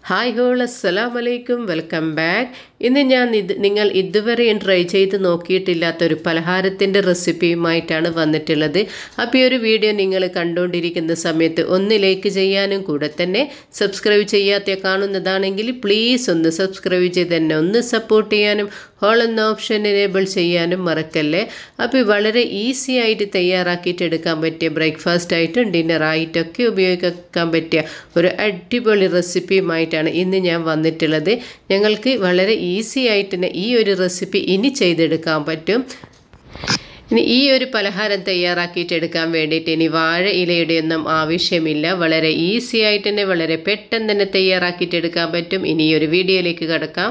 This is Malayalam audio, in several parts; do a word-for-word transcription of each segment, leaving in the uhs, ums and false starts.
ഹായ് ഹോൾ അസ്സലാമു അലൈക്കും വെൽക്കം ബാക്ക്. ഇന്ന് ഞാൻ ഇത് നിങ്ങൾ ഇതുവരെയും ട്രൈ ചെയ്ത് നോക്കിയിട്ടില്ലാത്തൊരു പലഹാരത്തിൻ്റെ റെസിപ്പിയുമായിട്ടാണ് വന്നിട്ടുള്ളത്. അപ്പോൾ ഈ ഒരു വീഡിയോ നിങ്ങൾ കണ്ടുകൊണ്ടിരിക്കുന്ന സമയത്ത് ഒന്ന് ലൈക്ക് ചെയ്യാനും കൂടെ തന്നെ സബ്സ്ക്രൈബ് ചെയ്യാത്ത കാണുന്നതാണെങ്കിൽ പ്ലീസ് ഒന്ന് സബ്സ്ക്രൈബ് ചെയ്ത് തന്നെ ഒന്ന് സപ്പോർട്ട് ചെയ്യാനും ഹോൾ എന്ന ഓപ്ഷൻ എനേബിൾ ചെയ്യാനും മറക്കല്ലേ. അപ്പോൾ വളരെ ഈസി ആയിട്ട് തയ്യാറാക്കിയിട്ട് എടുക്കാൻ പറ്റിയ ബ്രേക്ക്ഫാസ്റ്റ് ആയിട്ടും ഡിന്നറായിട്ടൊക്കെ ഉപയോഗിക്കാൻ പറ്റിയ ഒരു അടിപൊളി റെസിപ്പിയുമായിട്ടാണ് ഇന്ന് ഞാൻ വന്നിട്ടുള്ളത്. ഞങ്ങൾക്ക് വളരെ ഈസി ആയിട്ട് തന്നെ ഈ ഒരു റെസിപ്പി ഇനി ചെയ്തെടുക്കാൻ പറ്റും. ഇനി ഈ ഒരു പലഹാരം തയ്യാറാക്കിയിട്ട് എടുക്കാൻ വേണ്ടിയിട്ട് ഇനി വാഴ ഇലയുടെ ഒന്നും ആവശ്യമില്ല. വളരെ ഈസി ആയിട്ട് തന്നെ വളരെ പെട്ടെന്ന് തന്നെ തയ്യാറാക്കിയിട്ട് എടുക്കാൻ പറ്റും. ഇനി ഈ ഒരു വീഡിയോയിലേക്ക് കടക്കാം.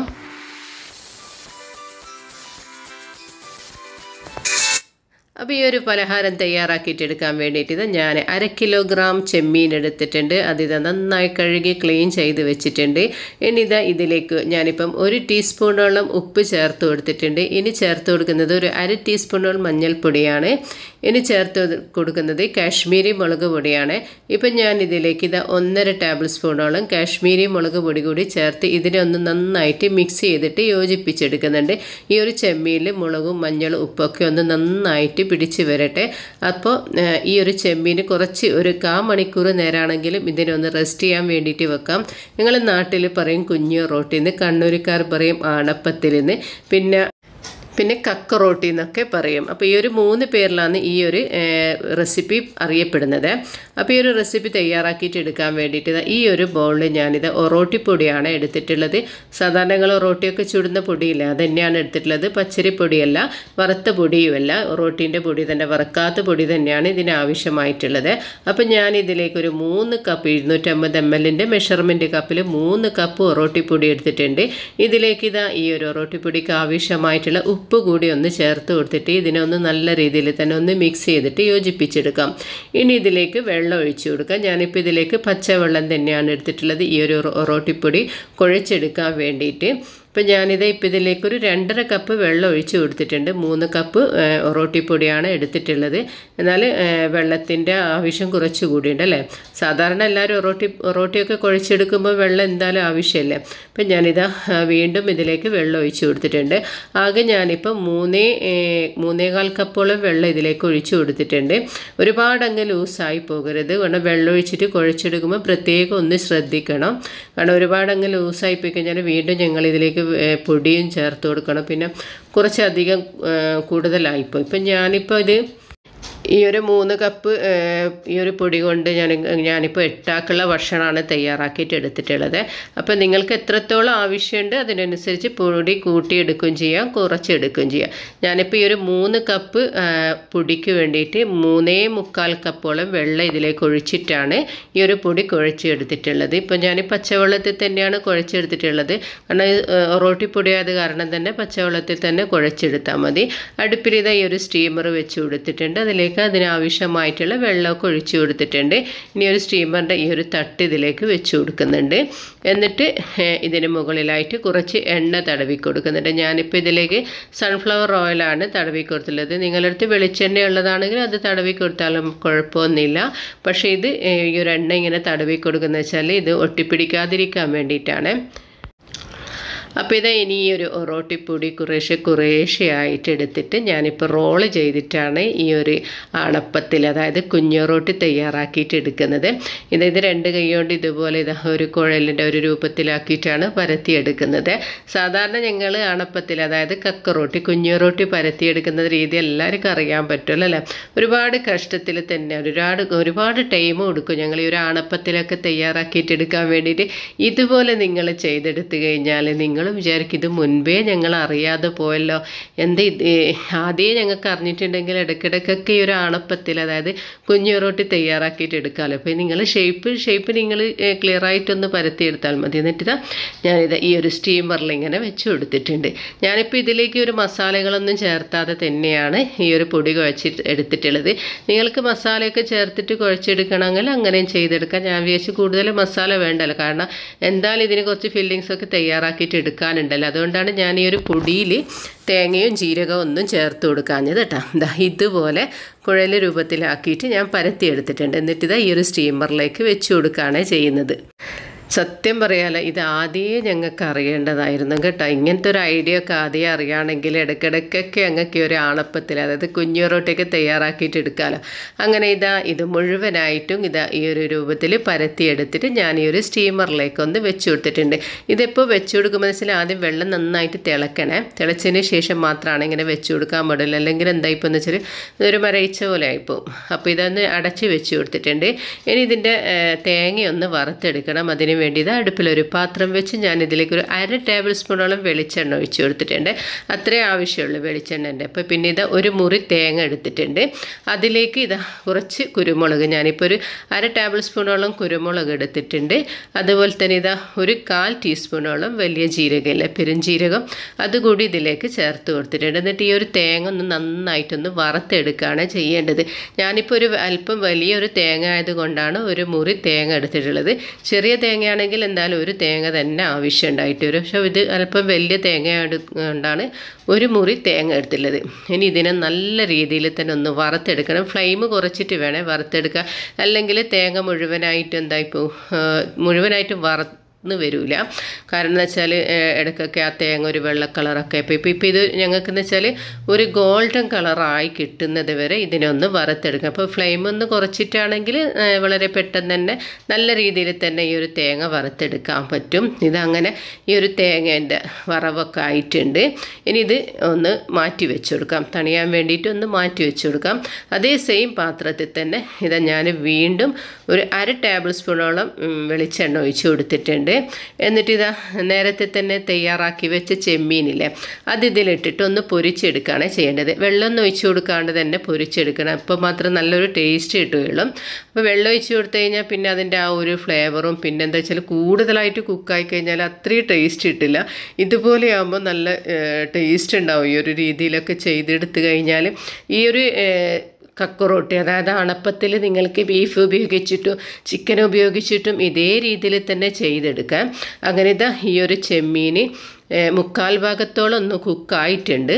അപ്പോൾ ഈ ഒരു പലഹാരം തയ്യാറാക്കിയിട്ട് എടുക്കാൻ വേണ്ടിയിട്ട് ഇത് ഞാൻ അര കിലോഗ്രാം ചെമ്മീൻ എടുത്തിട്ടുണ്ട്. അതിത് നന്നായി കഴുകി ക്ലീൻ ചെയ്ത് വെച്ചിട്ടുണ്ട്. ഇനി ഇതാ ഇതിലേക്ക് ഞാനിപ്പം ഒരു ടീസ്പൂണോളം ഉപ്പ് ചേർത്ത് കൊടുത്തിട്ടുണ്ട്. ഇനി ചേർത്ത് കൊടുക്കുന്നത് ഒരു അര ടീസ്പൂണോളം മഞ്ഞൾപ്പൊടിയാണ്. ഇനി ചേർത്ത് കൊടുക്കുന്നത് കാശ്മീരി മുളക് പൊടിയാണ്. ഇപ്പം ഞാൻ ഇതിലേക്ക് ഇതാ ഒന്നര ടേബിൾ സ്പൂണോളം കാശ്മീരി മുളക് പൊടി കൂടി ചേർത്ത് ഇതിനെ ഒന്ന് നന്നായിട്ട് മിക്സ് ചെയ്തിട്ട് യോജിപ്പിച്ചെടുക്കുന്നുണ്ട്. ഈ ഒരു ചെമ്മീനിൽ മുളകും മഞ്ഞളും ഉപ്പൊക്കെ ഒന്ന് നന്നായിട്ട് പിടിച്ച് വരട്ടെ. അപ്പോൾ ഈ ഒരു ചെമ്മീന് കുറച്ച് ഒരു കാ മണിക്കൂർ നേരമാണെങ്കിലും ഇതിനൊന്ന് റെസ്റ്റ് ചെയ്യാൻ വേണ്ടിയിട്ട് വെക്കാം. ഞങ്ങൾ നാട്ടിൽ പറയും കുഞ്ഞു റോട്ടിന്ന്, കണ്ണൂരിക്കാർ പറയും ആണപ്പത്തിലിന്ന്, പിന്നെ പിന്നെ കക്ക റോട്ടി എന്നൊക്കെ പറയും. അപ്പോൾ ഈ ഒരു മൂന്ന് പേരിലാണ് ഈ ഒരു റെസിപ്പി അറിയപ്പെടുന്നത്. അപ്പോൾ ഈ ഒരു റെസിപ്പി തയ്യാറാക്കിയിട്ട് എടുക്കാൻ വേണ്ടിയിട്ട് ഈ ഒരു ബൗളിൽ ഞാനിത് ഒറോട്ടിപ്പൊടിയാണ് എടുത്തിട്ടുള്ളത്. സാധാരണ ഞങ്ങൾ ഒറോട്ടിയൊക്കെ ചുടുന്ന പൊടിയില്ല, അത് തന്നെയാണ് എടുത്തിട്ടുള്ളത്. പച്ചരിപ്പൊടിയല്ല, വറുത്ത പൊടിയുമല്ല, ഒറോട്ടീൻ്റെ പൊടി തന്നെ, വറുക്കാത്ത പൊടി തന്നെയാണ് ഇതിന് ആവശ്യമായിട്ടുള്ളത്. അപ്പോൾ ഞാൻ ഇതിലേക്ക് ഒരു മൂന്ന് കപ്പ് ഇരുന്നൂറ്റമ്പത് എം എല്ലിൻ്റെ മെഷർമെൻറ്റ് കപ്പിൽ മൂന്ന് കപ്പ് ഒറോട്ടിപ്പൊടി എടുത്തിട്ടുണ്ട്. ഇതിലേക്ക് ഇതാ ഈ ഒരു ഒറോട്ടിപ്പൊടിക്ക് ആവശ്യമായിട്ടുള്ള ഉപ്പ് കൂടി ഒന്ന് ചേർത്ത് കൊടുത്തിട്ട് ഇതിനൊന്ന് നല്ല രീതിയിൽ തന്നെ ഒന്ന് മിക്സ് ചെയ്തിട്ട് യോജിപ്പിച്ചെടുക്കാം. ഇനി ഇതിലേക്ക് വെള്ളം ഒഴിച്ചു കൊടുക്കാം. ഞാനിപ്പോൾ ഇതിലേക്ക് പച്ചവെള്ളം തന്നെയാണ് എടുത്തിട്ടുള്ളത് ഈ ഒരു ഒറോട്ടിപ്പൊടി കുഴച്ചെടുക്കാൻ വേണ്ടിയിട്ട്. ഇപ്പം ഞാനിത് ഇപ്പം ഇതിലേക്കൊരു രണ്ടര കപ്പ് വെള്ളം ഒഴിച്ച് കൊടുത്തിട്ടുണ്ട്. മൂന്ന് കപ്പ് ഒറോട്ടിപ്പൊടിയാണ് എടുത്തിട്ടുള്ളത്. എന്നാൽ വെള്ളത്തിൻ്റെ ആവശ്യം കുറച്ച് കൂടിയുണ്ട് അല്ലേ. സാധാരണ എല്ലാവരും ഒറോട്ടി ഒറോട്ടിയൊക്കെ കുഴച്ചെടുക്കുമ്പോൾ വെള്ളം എന്തായാലും ആവശ്യമല്ലേ. അപ്പം ഞാനിതാ വീണ്ടും ഇതിലേക്ക് വെള്ളം ഒഴിച്ച് കൊടുത്തിട്ടുണ്ട്. ആകെ ഞാനിപ്പോൾ മൂന്നേ മൂന്നേകാൽ കപ്പോളം വെള്ളം ഇതിലേക്ക് ഒഴിച്ച് കൊടുത്തിട്ടുണ്ട്. ഒരുപാട് അങ്ങ് ലൂസായി പോകരുത്. കാരണം വെള്ളം ഒഴിച്ചിട്ട് കുഴച്ചെടുക്കുമ്പോൾ പ്രത്യേകം ഒന്ന് ശ്രദ്ധിക്കണം. കാരണം ഒരുപാട് അങ്ങ് ലൂസായി പോയി കഴിഞ്ഞാൽ വീണ്ടും ഞങ്ങൾ ഇതിലേക്ക് പൊടിയും ചേർത്ത് കൊടുക്കണം. പിന്നെ കുറച്ചധികം കൂടുതലായിപ്പോയി. ഇപ്പം ഞാനിപ്പോൾ ഇത് ഈ ഒരു മൂന്ന് കപ്പ് ഈ ഒരു പൊടി കൊണ്ട് ഞാൻ ഞാനിപ്പോൾ എട്ടാക്കുള്ള ഭക്ഷണമാണ് തയ്യാറാക്കിയിട്ട് എടുത്തിട്ടുള്ളത്. അപ്പോൾ നിങ്ങൾക്ക് എത്രത്തോളം ആവശ്യമുണ്ട് അതിനനുസരിച്ച് പൊടി കൂട്ടിയെടുക്കുകയും ചെയ്യാം, കുറച്ചെടുക്കുകയും ചെയ്യാം. ഞാനിപ്പോൾ ഈ ഒരു മൂന്ന് കപ്പ് പൊടിക്ക് വേണ്ടിയിട്ട് മൂന്നേ മുക്കാൽ കപ്പോളം വെള്ളം ഇതിലേക്ക് ഒഴിച്ചിട്ടാണ് ഈ ഒരു പൊടി കുഴച്ചെടുത്തിട്ടുള്ളത്. ഇപ്പോൾ ഞാൻ പച്ചവെള്ളത്തിൽ തന്നെയാണ് കുഴച്ചെടുത്തിട്ടുള്ളത്. കാരണം ഒറോട്ടിപ്പൊടി ആയത് കാരണം തന്നെ പച്ചവെള്ളത്തിൽ തന്നെ കുഴച്ചെടുത്താൽ മതി. അടുപ്പിൽ ഇതാ ഈ ഒരു സ്റ്റീമർ വെച്ച് കൊടുത്തിട്ടുണ്ട്. അതിലേക്ക് അതിനാവശ്യമായിട്ടുള്ള വെള്ളമൊക്കെ ഒഴിച്ചു കൊടുത്തിട്ടുണ്ട്. ഇനി ഒരു സ്റ്റീമറിൻ്റെ ഈ ഒരു തട്ട് ഇതിലേക്ക് വെച്ച് കൊടുക്കുന്നുണ്ട്. എന്നിട്ട് ഇതിന് മുകളിലായിട്ട് കുറച്ച് എണ്ണ തടവി കൊടുക്കുന്നുണ്ട്. ഞാനിപ്പോൾ ഇതിലേക്ക് സൺഫ്ലവർ ഓയിലാണ് തടവി കൊടുത്തുള്ളത്. നിങ്ങളുടെ അടുത്ത് വെളിച്ചെണ്ണ ഉള്ളതാണെങ്കിൽ അത് തടവി കൊടുത്താലും കുഴപ്പമൊന്നുമില്ല. പക്ഷേ ഇത് ഈ ഒരു എണ്ണ ഇങ്ങനെ തടവി കൊടുക്കുന്നത് വെച്ചാൽ ഇത് ഒട്ടിപ്പിടിക്കാതിരിക്കാൻ വേണ്ടിയിട്ടാണ്. അപ്പോൾ ഇത് ഇനി ഈ ഒരു ഒറോട്ടിപ്പൊടി കുറേശ്ശെ കുറേശ്ശെ ആയിട്ട് എടുത്തിട്ട് ഞാനിപ്പോൾ റോള് ചെയ്തിട്ടാണ് ഈ ഒരു ആണപ്പത്തിൽ, അതായത് കുഞ്ഞൊറോട്ടി തയ്യാറാക്കിയിട്ട് എടുക്കുന്നത്. ഇത് ഇത് രണ്ട് കൈ കൊണ്ട് ഇതുപോലെ ഇത് ഒരു കുഴലിൻ്റെ ഒരു രൂപത്തിലാക്കിയിട്ടാണ് പരത്തിയെടുക്കുന്നത്. സാധാരണ ഞങ്ങൾ ആണപ്പത്തിൽ, അതായത് കക്കറോട്ടി കുഞ്ഞൊറോട്ടി പരത്തിയെടുക്കുന്ന രീതി എല്ലാവർക്കും അറിയാൻ പറ്റുമല്ലോ അല്ലേ. ഒരുപാട് കഷ്ടത്തിൽ തന്നെ ഒരുപാട് ഒരുപാട് ടൈമും എടുക്കും ഞങ്ങൾ ഈ ഒരു ആണപ്പത്തിലൊക്കെ തയ്യാറാക്കിയിട്ട് എടുക്കാൻ വേണ്ടിയിട്ട്. ഇതുപോലെ നിങ്ങൾ ചെയ്തെടുത്ത് കഴിഞ്ഞാൽ നിങ്ങൾ വിചാരിക്കും ഇത് മുൻപേ ഞങ്ങൾ അറിയാതെ പോയല്ലോ, എന്താ ഇത് ആദ്യം ഞങ്ങൾക്ക് അറിഞ്ഞിട്ടുണ്ടെങ്കിൽ ഇടയ്ക്കിടയ്ക്കൊക്കെ ഈ ഒരു ആണപ്പത്തിൽ, അതായത് കുഞ്ഞൊറോട്ടി തയ്യാറാക്കിയിട്ട് എടുക്കാമല്ലോ. അപ്പോൾ നിങ്ങൾ ഷേപ്പ് ഷേപ്പ് നിങ്ങൾ ക്ലിയർ ആയിട്ടൊന്ന് പരത്തിയെടുത്താൽ മതി. എന്നിട്ട് ഞാനിത് ഈ ഒരു സ്റ്റീമറിൽ ഇങ്ങനെ വെച്ച് കൊടുത്തിട്ടുണ്ട്. ഞാനിപ്പോൾ ഇതിലേക്ക് ഒരു മസാലകളൊന്നും ചേർത്താതെ തന്നെയാണ് ഈ ഒരു പൊടി കുഴച്ചിട്ട് എടുത്തിട്ടുള്ളത്. നിങ്ങൾക്ക് മസാലയൊക്കെ ചേർത്തിട്ട് കുഴച്ചെടുക്കണമെങ്കിൽ അങ്ങനെയും ചെയ്തെടുക്കാം. ഞാൻ വിചാരിച്ച് കൂടുതൽ മസാല വേണ്ടല്ലോ, കാരണം എന്തായാലും ഇതിന് കുറച്ച് ഫില്ലിങ്സൊക്കെ തയ്യാറാക്കിയിട്ട് എടുക്കാനുണ്ടല്ലോ. അതുകൊണ്ടാണ് ഞാൻ ഈ ഒരു പൊടിയിൽ തേങ്ങയും ജീരകവും ഒന്നും ചേർത്ത് കൊടുക്കാഞ്ഞത് കേട്ടോ. ഇതാ ഇതുപോലെ കുഴൽ രൂപത്തിലാക്കിയിട്ട് ഞാൻ പരത്തിയെടുത്തിട്ടുണ്ട്. എന്നിട്ട് ഇതാ ഈ ഒരു സ്റ്റീമറിലേക്ക് വെച്ച് കൊടുക്കുകയാണ് ചെയ്യുന്നത്. സത്യം പറയാല ഇത് ആദ്യമേ ഞങ്ങൾക്ക് അറിയേണ്ടതായിരുന്നു കേട്ടോ. ഇങ്ങനത്തെ ഒരു ഐഡിയ ഒക്കെ ആദ്യം അറിയുകയാണെങ്കിൽ ഇടയ്ക്കിടയ്ക്കൊക്കെ ഞങ്ങൾക്ക് ഒരു ആണപ്പത്തിൽ അതായത് കുഞ്ഞുറോട്ടൊക്കെ തയ്യാറാക്കിയിട്ട് എടുക്കാമല്ലോ. അങ്ങനെ ഇതാ ഇത് മുഴുവനായിട്ടും ഇതാ ഈ ഒരു രൂപത്തിൽ പരത്തിയെടുത്തിട്ട് ഞാൻ ഈ ഒരു സ്റ്റീമറിലേക്ക് ഒന്ന് വെച്ച് കൊടുത്തിട്ടുണ്ട്. ഇതിപ്പോൾ വെച്ച് കൊടുക്കുമ്പോൾ വെച്ചാൽ ആദ്യം വെള്ളം നന്നായിട്ട് തിളക്കണേ. തിളച്ചതിന് ശേഷം മാത്രമാണ് ഇങ്ങനെ വെച്ച് കൊടുക്കാൻ പാടില്ല, അല്ലെങ്കിൽ എന്തായിപ്പോൾ എന്ന് വെച്ചാൽ ഇതൊരു മരയിച്ച പോലെ ആയിപ്പോവും. അപ്പോൾ ഇതൊന്ന് അടച്ച് വെച്ച് കൊടുത്തിട്ടുണ്ട്. ഇനി ഇതിൻ്റെ തേങ്ങയൊന്ന് വറുത്തെടുക്കണം. അതിന് വേണ്ടി ഇത് അടുപ്പിലൊരു പാത്രം വെച്ച് ഞാൻ ഇതിലേക്ക് ഒരു അര ടേബിൾ സ്പൂണോളം വെളിച്ചെണ്ണ ഒഴിച്ച് കൊടുത്തിട്ടുണ്ട്. അത്രേ ആവശ്യമുള്ളൂ വെളിച്ചെണ്ണൻ്റെ. അപ്പോൾ പിന്നെ ഇത് ഒരു മുറി തേങ്ങ എടുത്തിട്ടുണ്ട്. അതിലേക്ക് ഇതാ കുറച്ച് കുരുമുളക്, ഞാനിപ്പോൾ ഒരു അര ടേബിൾ സ്പൂണോളം കുരുമുളക് എടുത്തിട്ടുണ്ട്. അതുപോലെ തന്നെ ഇതാ ഒരു കാൽ ടീസ്പൂണോളം വലിയ ജീരകമില്ല പെരുംജീരകം അതുകൂടി ഇതിലേക്ക് ചേർത്ത് കൊടുത്തിട്ടുണ്ട്. എന്നിട്ട് ഈ ഒരു തേങ്ങ ഒന്ന് നന്നായിട്ടൊന്ന് വറുത്തെടുക്കുകയാണ് ചെയ്യേണ്ടത്. ഞാനിപ്പോൾ ഒരു അല്പം വലിയൊരു തേങ്ങ ആയതുകൊണ്ടാണ് ഒരു മുറി തേങ്ങ എടുത്തിട്ടുള്ളത്. ചെറിയ തേങ്ങയാണെങ്കിൽ എന്തായാലും ഒരു തേങ്ങ തന്നെ ആവശ്യം ഉണ്ടായിട്ട് വരും. പക്ഷേ ഇത് അല്പം വലിയ തേങ്ങ കൊണ്ടാണ് ഒരു മുറി തേങ്ങ എടുത്തുള്ളത്. ഇനി ഇതിനെ നല്ല രീതിയിൽ തന്നെ ഒന്ന് വറുത്തെടുക്കണം. ഫ്ലെയിം കുറച്ചിട്ട് വേണേ വറുത്തെടുക്കുക, അല്ലെങ്കിൽ തേങ്ങ മുഴുവനായിട്ട് എന്തായിപ്പോൾ മുഴുവനായിട്ട് വറ ന്ന് വരില്ല. കാരണം എന്ന് വെച്ചാൽ ഇടയ്ക്കൊക്കെ ആ തേങ്ങ ഒരു വെള്ള കളറൊക്കെ ഇപ്പോൾ ഇപ്പോൾ ഇപ്പോൾ ഇത് ഞങ്ങൾക്കെന്ന് വെച്ചാൽ ഒരു ഗോൾഡൻ കളറായി കിട്ടുന്നത് വരെ ഇതിനൊന്ന് വറുത്തെടുക്കാം. അപ്പോൾ ഫ്ലെയിം ഒന്ന് കുറച്ചിട്ടാണെങ്കിൽ വളരെ പെട്ടെന്ന് തന്നെ നല്ല രീതിയിൽ തന്നെ ഈ ഒരു തേങ്ങ വറുത്തെടുക്കാൻ പറ്റും. ഇതങ്ങനെ ഈ ഒരു തേങ്ങേൻ്റെ വറവൊക്കെ ആയിട്ടുണ്ട്. ഇനി ഇത് ഒന്ന് മാറ്റി വെച്ച് കൊടുക്കാം, തണിയാൻ വേണ്ടിയിട്ട് ഒന്ന് മാറ്റി വെച്ച് കൊടുക്കാം. അതേ സെയിം പാത്രത്തിൽ തന്നെ ഇതാ ഞാൻ വീണ്ടും ഒരു അര ടേബിൾ സ്പൂണോളം വെളിച്ചെണ്ണ ഒഴിച്ച് കൊടുത്തിട്ടുണ്ട്. എന്നിട്ട് ഇതാ നേരത്തെ തന്നെ തയ്യാറാക്കി വെച്ച ചെമ്മീനില്ലേ അത് ഇതിലിട്ടിട്ട് ഒന്ന് പൊരിച്ചെടുക്കുകയാണ് ചെയ്യേണ്ടത്. വെള്ളം ഒഴിച്ച് കൊടുക്കാണ്ട് തന്നെ പൊരിച്ചെടുക്കണം. അപ്പോൾ മാത്രം നല്ലൊരു ടേസ്റ്റ് കിട്ടുകയുള്ളൂ. അപ്പോൾ വെള്ളം ഒഴിച്ച് കൊടുത്തു കഴിഞ്ഞാൽ പിന്നെ അതിൻ്റെ ആ ഒരു ഫ്ലേവറും പിന്നെ എന്താ വെച്ചാൽ കൂടുതലായിട്ട് കുക്കായി കഴിഞ്ഞാൽ അത്രയും ടേസ്റ്റ് കിട്ടില്ല. ഇതുപോലെ ആകുമ്പോൾ നല്ല ടേസ്റ്റ് ഉണ്ടാവും. ഈ ഒരു രീതിയിലൊക്കെ ചെയ്തെടുത്ത് കഴിഞ്ഞാൽ ഈ ഒരു കക്കുറോട്ടി അതായത് അണപ്പത്തിൽ നിങ്ങൾക്ക് ബീഫ് ഉപയോഗിച്ചിട്ടും ചിക്കൻ ഉപയോഗിച്ചിട്ടും ഇതേ രീതിയിൽ തന്നെ ചെയ്തെടുക്കാം. അങ്ങനെ ഇതാ ഈ ഒരു ചെമ്മീൻ മുക്കാൽ ഭാഗത്തോളം ഒന്ന് കുക്കായിട്ടുണ്ട്.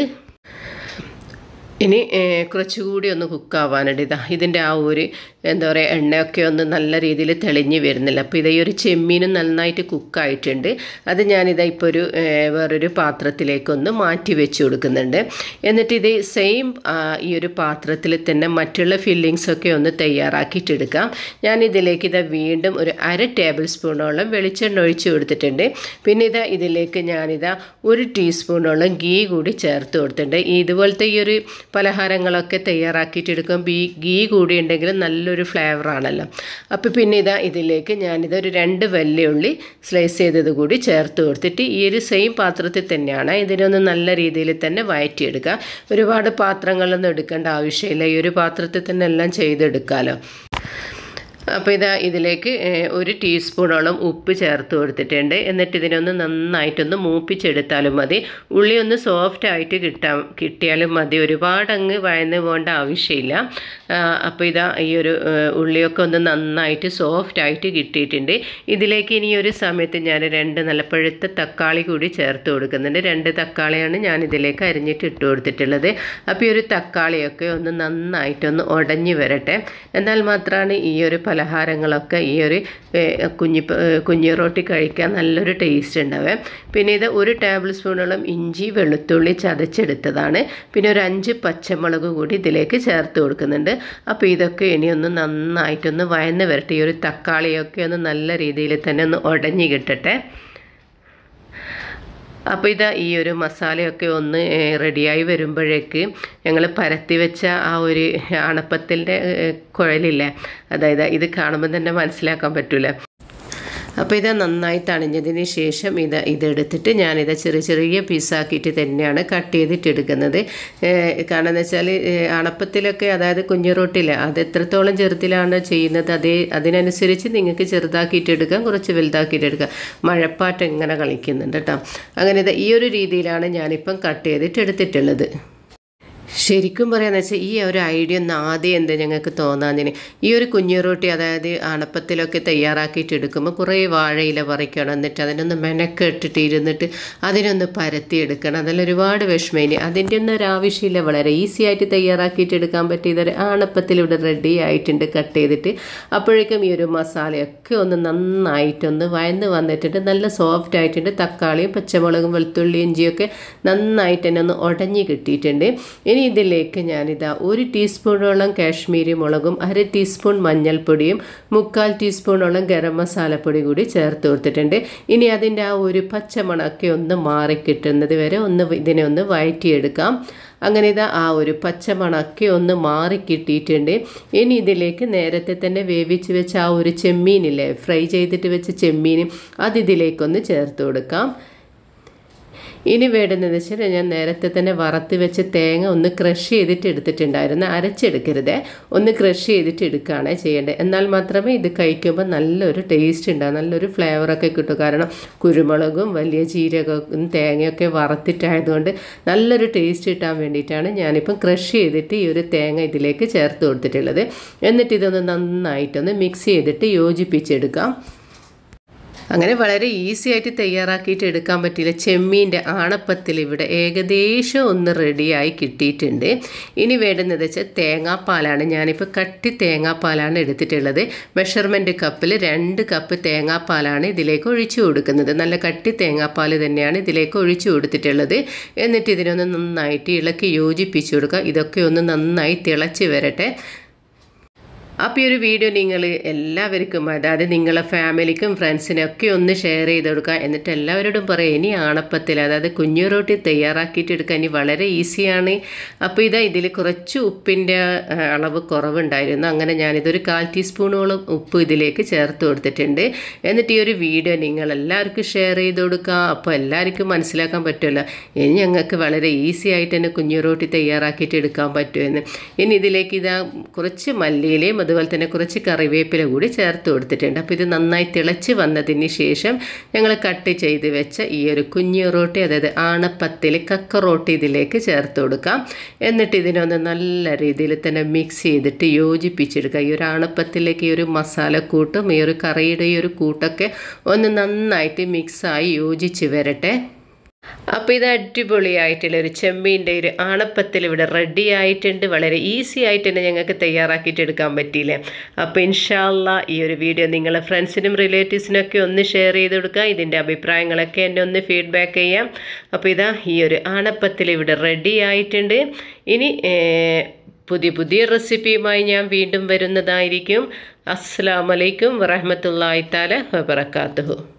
ഇനി കുറച്ചുകൂടി ഒന്ന് കുക്കാവാനുണ്ട്. ഇതാ ഇതിൻ്റെ ആ ഒരു എന്താ പറയുക എണ്ണയൊക്കെ ഒന്ന് നല്ല രീതിയിൽ തെളിഞ്ഞ് വരുന്നില്ല. അപ്പോൾ ഇതാ ഈ ഒരു ചെമ്മീനും നന്നായിട്ട് കുക്കായിട്ടുണ്ട്. അത് ഞാനിതാ ഇപ്പോൾ ഒരു വേറൊരു പാത്രത്തിലേക്കൊന്ന് മാറ്റി വെച്ച് കൊടുക്കുന്നുണ്ട്. എന്നിട്ട് ഇത് സെയിം ഈ ഒരു പാത്രത്തിൽ തന്നെ മറ്റുള്ള ഫില്ലിങ്സൊക്കെ ഒന്ന് തയ്യാറാക്കിയിട്ടെടുക്കാം. ഞാനിതിലേക്ക് ഇതാ വീണ്ടും ഒരു അര ടേബിൾ സ്പൂണോളം വെളിച്ചെണ്ണ ഒഴിച്ച് കൊടുത്തിട്ടുണ്ട്. പിന്നെ ഇതാ ഇതിലേക്ക് ഞാനിതാ ഒരു ടീസ്പൂണോളം ഗീ കൂടി ചേർത്ത് കൊടുത്തിട്ടുണ്ട്. ഇതുപോലത്തെ ഈ ഒരു പലഹാരങ്ങളൊക്കെ തയ്യാറാക്കിയിട്ടെടുക്കും ബീ ഗീ കൂടി ഉണ്ടെങ്കിൽ നല്ലൊരു ഫ്ലേവറാണല്ലോ. അപ്പോൾ പിന്നെ ഇതാ ഇതിലേക്ക് ഞാനിതൊരു രണ്ട് വെല്ലുള്ളി സ്ലൈസ് ചെയ്തത് കൂടി ചേർത്ത് കൊടുത്തിട്ട് ഈ ഒരു സെയിം പാത്രത്തിൽ തന്നെയാണ് ഇതിനൊന്ന് നല്ല രീതിയിൽ തന്നെ വഴറ്റിയെടുക്കുക. ഒരുപാട് പാത്രങ്ങളൊന്നും എടുക്കേണ്ട ആവശ്യമില്ല, ഈ ഒരു പാത്രത്തിൽ തന്നെ എല്ലാം ചെയ്തെടുക്കാമല്ലോ. അപ്പോൾ ഇതാ ഇതിലേക്ക് ഒരു ടീസ്പൂണോളം ഉപ്പ് ചേർത്ത് കൊടുത്തിട്ടുണ്ട്. എന്നിട്ട് ഇതിനൊന്ന് നന്നായിട്ടൊന്ന് മൂപ്പിച്ചെടുത്താലും മതി. ഉള്ളി ഒന്ന് സോഫ്റ്റ് ആയിട്ട് കിട്ടാൻ കിട്ടിയാലും മതി, ഒരുപാട് അങ്ങ് വഴന്ന് പോകേണ്ട ആവശ്യമില്ല. അപ്പോൾ ഇതാ ഈ ഒരു ഉള്ളിയൊക്കെ ഒന്ന് നന്നായിട്ട് സോഫ്റ്റ് ആയിട്ട് കിട്ടിയിട്ടുണ്ട്. ഇതിലേക്ക് ഇനി ഒരു സമയത്ത് ഞാൻ രണ്ട് നല്ല പഴുത്ത തക്കാളി കൂടി ചേർത്ത് കൊടുക്കുന്നുണ്ട്. രണ്ട് തക്കാളിയാണ് ഞാൻ ഇതിലേക്ക് അരിഞ്ഞിട്ട് ഇട്ട് കൊടുത്തിട്ടുള്ളത്. അപ്പോൾ ഈ ഒരു തക്കാളിയൊക്കെ ഒന്ന് നന്നായിട്ടൊന്ന് ഉടഞ്ഞു വരട്ടെ, എന്നാൽ മാത്രമാണ് ഈ ഒരു പലഹാരങ്ങളൊക്കെ ഈ ഒരു കുഞ്ഞി കുഞ്ഞി റൊട്ടി കഴിക്കാൻ നല്ലൊരു ടേസ്റ്റ് ഉണ്ടാവേ. പിന്നെ ഇത് ഒരു ടേബിൾ സ്പൂണോളം ഇഞ്ചി വെളുത്തുള്ളി ചതച്ചെടുത്തതാണ്. പിന്നെ ഒരു അഞ്ച് പച്ചമുളക് കൂടി ഇതിലേക്ക് ചേർത്ത് കൊടുക്കുന്നുണ്ട്. അപ്പോൾ ഇതൊക്കെ ഇനി ഒന്ന് നന്നായിട്ടൊന്ന് വഴന്ന് വരട്ടെ. ഈ ഒരു തക്കാളിയൊക്കെ ഒന്ന് നല്ല രീതിയിൽ തന്നെ ഒന്ന് ഉടഞ്ഞു കിട്ടട്ടെ. അപ്പോൾ ഇതാ ഈ ഒരു മസാലയൊക്കെ ഒന്ന് റെഡിയായി വരുമ്പോഴേക്ക് ഞങ്ങൾ പരത്തി വെച്ച ആ ഒരു അണപ്പത്തിൻ്റെ കുഴലില്ലേ, അതായത് ഇത് കാണുമ്പോൾ തന്നെ മനസ്സിലാക്കാൻ പറ്റൂല. അപ്പോൾ ഇത് നന്നായി തണിഞ്ഞതിന് ശേഷം ഇത് ഇതെടുത്തിട്ട് ഞാനിത് ചെറിയ ചെറിയ പീസാക്കിയിട്ട് തന്നെയാണ് കട്ട് ചെയ്തിട്ടെടുക്കുന്നത്. കാരണം എന്ന് വെച്ചാൽ അണപ്പത്തിലൊക്കെ അതായത് കുഞ്ഞുറൊട്ടിയില്ല അത് എത്രത്തോളം ചെറുതിലാണ് ചെയ്യുന്നത് അതേ അതിനനുസരിച്ച് നിങ്ങൾക്ക് ചെറുതാക്കിയിട്ടെടുക്കാം, കുറച്ച് വലുതാക്കിയിട്ടെടുക്കാം. മഴപ്പാട്ട് ഇങ്ങനെ കളിക്കുന്നുണ്ട് കേട്ടോ. അങ്ങനെ ഇത് ഈ ഒരു രീതിയിലാണ് ഞാനിപ്പം കട്ട് ചെയ്തിട്ട് എടുത്തിട്ടുള്ളത്. ശരിക്കും പറയാന്ന് വെച്ചാൽ ഈ ഒരു ഐഡിയ ഒന്ന് ആദ്യം എന്താ ഞങ്ങൾക്ക് തോന്നാതിന് ഈ ഒരു കുഞ്ഞു റൊട്ടി അതായത് അണപ്പത്തിലൊക്കെ തയ്യാറാക്കിയിട്ട് എടുക്കുമ്പോൾ കുറേ വാഴയില പറിക്കണം എന്നിട്ട് അതിനൊന്ന് മെനക്കെട്ടിട്ട് ഇരുന്നിട്ട് അതിനൊന്ന് പരത്തിയെടുക്കണം അതെല്ലാം ഒരുപാട് വിഷമേനി അതിൻ്റെ ഒന്നും ഒരു ആവശ്യമില്ല വളരെ ഈസി ആയിട്ട് തയ്യാറാക്കിയിട്ട് എടുക്കാൻ പറ്റിയത് അണപ്പത്തിൽ ഇവിടെ റെഡി ആയിട്ടുണ്ട് കട്ട് ചെയ്തിട്ട് അപ്പോഴേക്കും ഈ ഒരു മസാലയൊക്കെ ഒന്ന് നന്നായിട്ടൊന്ന് വയന്ന് വന്നിട്ടുണ്ട് നല്ല സോഫ്റ്റ് ആയിട്ടുണ്ട് തക്കാളിയും പച്ചമുളകും വെളുത്തുള്ളി ഇഞ്ചിയൊക്കെ നന്നായിട്ട് തന്നെ ഒന്ന് ഉടഞ്ഞ് കിട്ടിയിട്ടുണ്ട് ഇനി ഇതിലേക്ക് ഞാനിതാ ഒരു ടീസ്പൂണോളം കാശ്മീരി മുളകും അര ടീസ്പൂൺ മഞ്ഞൾപ്പൊടിയും മുക്കാൽ ടീസ്പൂണോളം ഗരം മസാലപ്പൊടി കൂടി ചേർത്ത് കൊടുത്തിട്ടുണ്ട് ഇനി അതിൻ്റെ ആ ഒരു പച്ചമണമൊക്കെ ഒന്ന് മാറിക്കിട്ടുന്നത് വരെ ഒന്ന് ഇതിനെ ഒന്ന് വഴറ്റിയെടുക്കാം അങ്ങനെ ഇതാ ആ ഒരു പച്ചമണമൊക്കെ ഒന്ന് മാറിക്കിട്ടിയിട്ടുണ്ട് ഇനി ഇതിലേക്ക് നേരത്തെ തന്നെ വേവിച്ച് വെച്ച ആ ഒരു ചെമ്മീനില്ലേ ഫ്രൈ ചെയ്തിട്ട് വെച്ച ചെമ്മീനും അത് ഇതിലേക്കൊന്ന് ചേർത്ത് കൊടുക്കാം ഇനി വേണ്ടുന്നത് വെച്ചാൽ ഞാൻ നേരത്തെ തന്നെ വറുത്ത് വെച്ച് തേങ്ങ ഒന്ന് ക്രഷ് ചെയ്തിട്ട് എടുത്തിട്ടുണ്ടായിരുന്നു അരച്ചെടുക്കരുത് ഒന്ന് ക്രഷ് ചെയ്തിട്ട് എടുക്കുകയാണ് ചെയ്യേണ്ടത് എന്നാൽ മാത്രമേ ഇത് കഴിക്കുമ്പോൾ നല്ലൊരു ടേസ്റ്റ് ഉണ്ടാകും നല്ലൊരു ഫ്ലേവറൊക്കെ കിട്ടും കാരണം കുരുമുളകും വലിയ ജീരകവും തേങ്ങയൊക്കെ വറുത്തിട്ടായതുകൊണ്ട് നല്ലൊരു ടേസ്റ്റ് കിട്ടാൻ വേണ്ടിയിട്ടാണ് ഞാനിപ്പം ക്രഷ് ചെയ്തിട്ട് ഈ ഒരു തേങ്ങ ഇതിലേക്ക് ചേർത്ത് കൊടുത്തിട്ടുള്ളത് എന്നിട്ട് ഇതൊന്ന് നന്നായിട്ടൊന്ന് മിക്സ് ചെയ്തിട്ട് യോജിപ്പിച്ചെടുക്കാം അങ്ങനെ വളരെ ഈസി ആയിട്ട് തയ്യാറാക്കിയിട്ട് എടുക്കാൻ പറ്റില്ല ചെമ്മീൻ്റെ ആണപ്പത്തിൽ ഇവിടെ ഏകദേശം ഒന്ന് റെഡിയായി കിട്ടിയിട്ടുണ്ട് ഇനി വേണ്ടുന്നത് വെച്ചാൽ തേങ്ങാപ്പാലാണ് ഞാനിപ്പോൾ കട്ടി തേങ്ങാപ്പാലാണ് എടുത്തിട്ടുള്ളത് മെഷർമെൻറ്റ് കപ്പിൽ രണ്ട് കപ്പ് തേങ്ങാപ്പാലാണ് ഇതിലേക്ക് ഒഴിച്ചു കൊടുക്കുന്നത് നല്ല കട്ടി തേങ്ങാപ്പാൽ തന്നെയാണ് ഇതിലേക്ക് ഒഴിച്ചു കൊടുത്തിട്ടുള്ളത് എന്നിട്ട് ഇതിനൊന്ന് നന്നായിട്ട് ഇളക്കി യോജിപ്പിച്ചു കൊടുക്കുക ഇതൊക്കെ ഒന്ന് നന്നായി തിളച്ച് വരട്ടെ അപ്പോൾ ഈ ഒരു വീഡിയോ നിങ്ങൾ എല്ലാവർക്കും അതായത് നിങ്ങളെ ഫാമിലിക്കും ഫ്രണ്ട്സിനൊക്കെ ഒന്ന് ഷെയർ ചെയ്ത് കൊടുക്കുക എന്നിട്ട് എല്ലാവരോടും പറയുക ഇനി ആണപ്പത്തിൽ അതായത് കുഞ്ഞു റൊട്ടി തയ്യാറാക്കിയിട്ട് എടുക്കാൻ ഇനി വളരെ ഈസിയാണ് അപ്പോൾ ഇതാ ഇതിൽ കുറച്ച് ഉപ്പിൻ്റെ അളവ് കുറവുണ്ടായിരുന്നു അങ്ങനെ ഞാനിതൊരു കാൽ ടീസ്പൂണോളം ഉപ്പ് ഇതിലേക്ക് ചേർത്ത് കൊടുത്തിട്ടുണ്ട് എന്നിട്ട് ഈ ഒരു വീഡിയോ നിങ്ങൾ എല്ലാവർക്കും ഷെയർ ചെയ്ത് കൊടുക്കുക അപ്പോൾ എല്ലാവർക്കും മനസ്സിലാക്കാൻ പറ്റുമല്ലോ ഇനി ഞങ്ങൾക്ക് വളരെ ഈസി ആയിട്ട് തന്നെ കുഞ്ഞു റൊട്ടി തയ്യാറാക്കിയിട്ട് എടുക്കാൻ പറ്റുമെന്ന് ഇനി ഇതിലേക്ക് ഇതാ കുറച്ച് മല്ലിയിലയും അതുപോലെ തന്നെ കുറച്ച് കറിവേപ്പില കൂടി ചേർത്ത് കൊടുത്തിട്ടുണ്ട് അപ്പോൾ ഇത് നന്നായി തിളച്ച് വന്നതിന് ശേഷം ഞങ്ങൾ കട്ട് ചെയ്ത് വെച്ച ഈ ഒരു കുഞ്ഞു റൊട്ടി അതായത് ആണപ്പത്തിൽ കക്ക റൊട്ടി ഇതിലേക്ക് ചേർത്ത് കൊടുക്കാം എന്നിട്ട് ഇതിനൊന്ന് നല്ല രീതിയിൽ തന്നെ മിക്സ് ചെയ്തിട്ട് യോജിപ്പിച്ചെടുക്കുക ഈ ഒരു ആണപ്പത്തിലേക്ക് ഈ ഒരു മസാലക്കൂട്ടും ഈ ഒരു കറിയുടെ ഈ ഒരു കൂട്ടൊക്കെ ഒന്ന് നന്നായിട്ട് മിക്സായി യോജിച്ച് വരട്ടെ അപ്പോൾ ഇത് അടിപൊളിയായിട്ടുള്ള ഒരു ചെമ്മീൻ്റെ ഒരു ആണപ്പത്തിൽ ഇവിടെ റെഡി ആയിട്ടുണ്ട് വളരെ ഈസി ആയിട്ട് തന്നെ ഞങ്ങൾക്ക് തയ്യാറാക്കിയിട്ട് എടുക്കാൻ പറ്റിയില്ലേ അപ്പോൾ ഇൻഷാ അല്ലാ ഈ ഒരു വീഡിയോ നിങ്ങളെ ഫ്രണ്ട്സിനും റിലേറ്റീവ്സിനൊക്കെ ഒന്ന് ഷെയർ ചെയ്ത് കൊടുക്കുക ഇതിൻ്റെ അഭിപ്രായങ്ങളൊക്കെ എന്നെ ഒന്ന് ഫീഡ്ബാക്ക് ചെയ്യാം അപ്പോൾ ഇതാ ഈ ഒരു ആണപ്പത്തിൽ ഇവിടെ റെഡി ആയിട്ടുണ്ട് ഇനി പുതിയ പുതിയ റെസിപ്പിയുമായി ഞാൻ വീണ്ടും വരുന്നതായിരിക്കും അസ്സലാമു അലൈക്കും വറഹ്മത്തുള്ളാഹി തആല വബറകാതുഹു